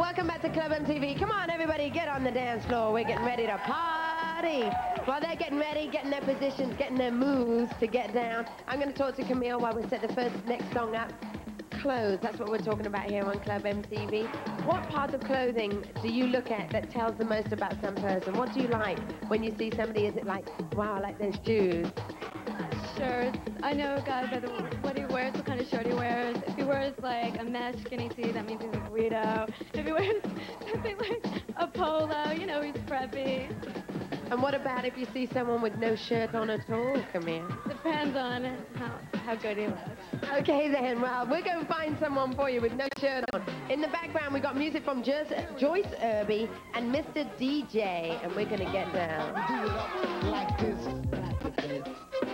welcome back to Club MTV. Come on, everybody, get on the dance floor. We're getting ready to party. While they're getting ready, getting their positions, getting their moves to get down, I'm going to talk to Camille while we set the next song up. Clothes, that's what we're talking about here on Club MTV. What part of clothing do you look at that tells the most about some person? What do you like when you see somebody? Is it like, wow, I like those shoes? Shirts. I know a guy by what he wears, what kind of shirt he wears. If he wears like a mesh skinny tee, that means he's a guido. If he wears something like a polo, you know he's preppy. And what about if you see someone with no shirt on at all, Camille? Depends on how good he looks. Okay then, well, we're going to find someone for you with no shirt on. In the background, we got music from Joyce Irby and Mr. DJ, and we're going to get down. Do it up like this.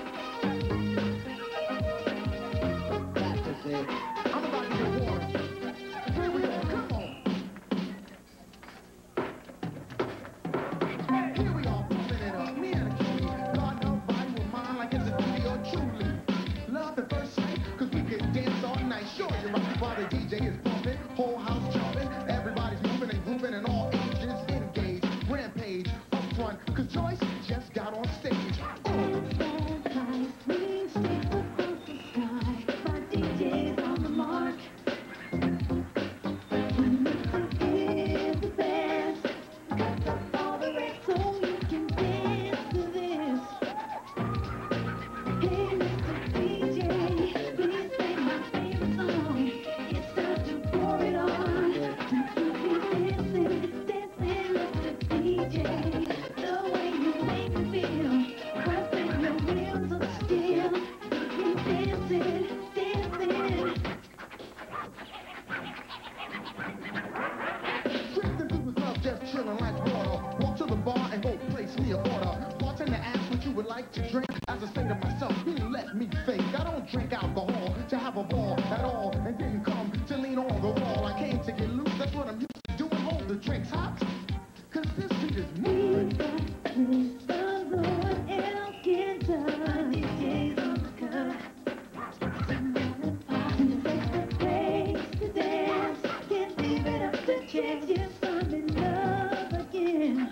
I'm about to get warm. Here we go, come on. Here we are, pumping it up. Me and a cutie. God, nobody will mind like it's a duty or truly. Love at first sight, cause we can dance all night. Sure, you're right, while the DJ is bumping. Whole house jumping. Everybody's moving and grooving and all ages engaged. Rampage up front, cause Joyce just got on stage. To drink, as I say to myself, let me fake. I don't drink alcohol to have a ball at all, and didn't come to lean on the wall. I came to get loose, that's what I'm used to doing. Hold the drinks hot, cause this beat is moving. Someone else can done. DJ's on the cut. The place to dance, can't leave it up to chance. Yes, I'm in love again.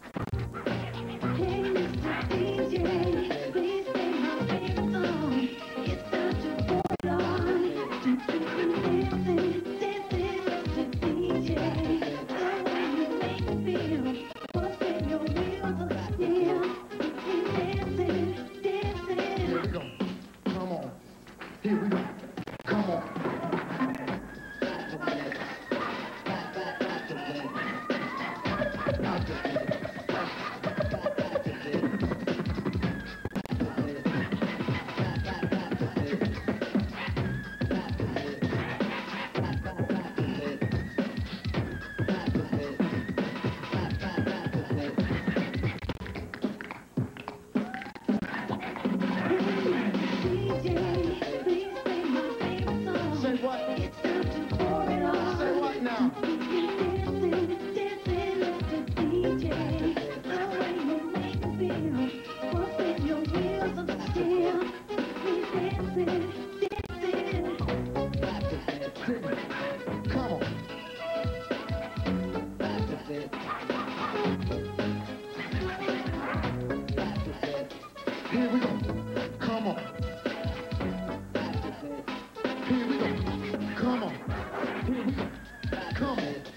Here we go. Come on. Here we go. Come on. Here we go. Come on. Here we go. Come on.